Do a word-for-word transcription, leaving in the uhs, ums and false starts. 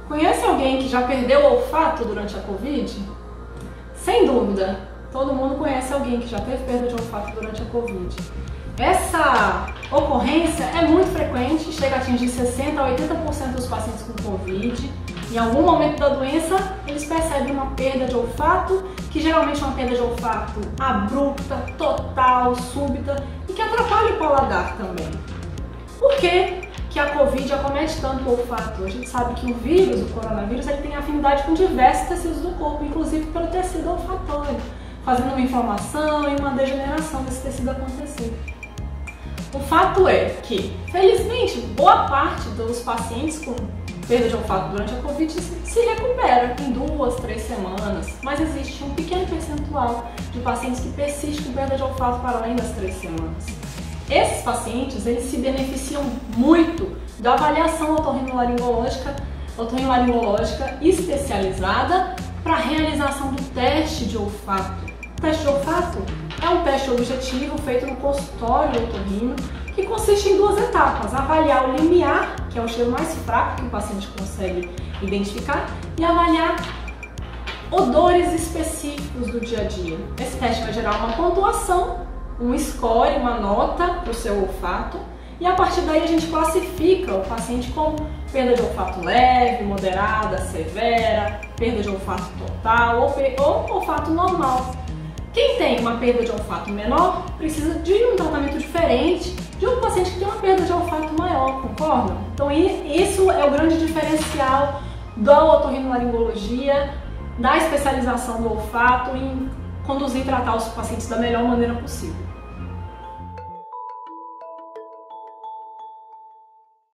Conhece alguém que já perdeu o olfato durante a Covid? Sem dúvida, todo mundo conhece alguém que já teve perda de olfato durante a Covid. Essa ocorrência é muito frequente, chega a atingir sessenta a oitenta por cento dos pacientes com Covid. Em algum momento da doença, eles percebem uma perda de olfato, que geralmente é uma perda de olfato abrupta, total, súbita e que atrapalha o paladar também. Por que que a Covid acomete tanto o olfato? A gente sabe que o vírus, o coronavírus, ele tem afinidade com diversos tecidos do corpo, inclusive pelo tecido olfatório, fazendo uma inflamação e uma degeneração desse tecido acontecer. O fato é que, felizmente, boa parte dos pacientes com perda de olfato durante a Covid se recupera em duas, três semanas, mas existe um pequeno percentual de pacientes que persistem com perda de olfato para além das três semanas. Esses pacientes, eles se beneficiam muito da avaliação otorrinolaringológica, otorrinolaringológica especializada para a realização do teste de olfato. O teste de olfato é um teste objetivo feito no consultório otorrino que consiste em duas etapas: avaliar o limiar, que é o cheiro mais fraco que o paciente consegue identificar, e avaliar odores específicos do dia a dia. Esse teste vai gerar uma pontuação, um score, uma nota para o seu olfato, e a partir daí a gente classifica o paciente como perda de olfato leve, moderada, severa, perda de olfato total ou, ou olfato normal. Quem tem uma perda de olfato menor precisa de um tratamento diferente de um paciente que tem uma perda de olfato maior, concordam? Então isso é o grande diferencial da otorrinolaringologia, da especialização do olfato em conduzir e tratar os pacientes da melhor maneira possível.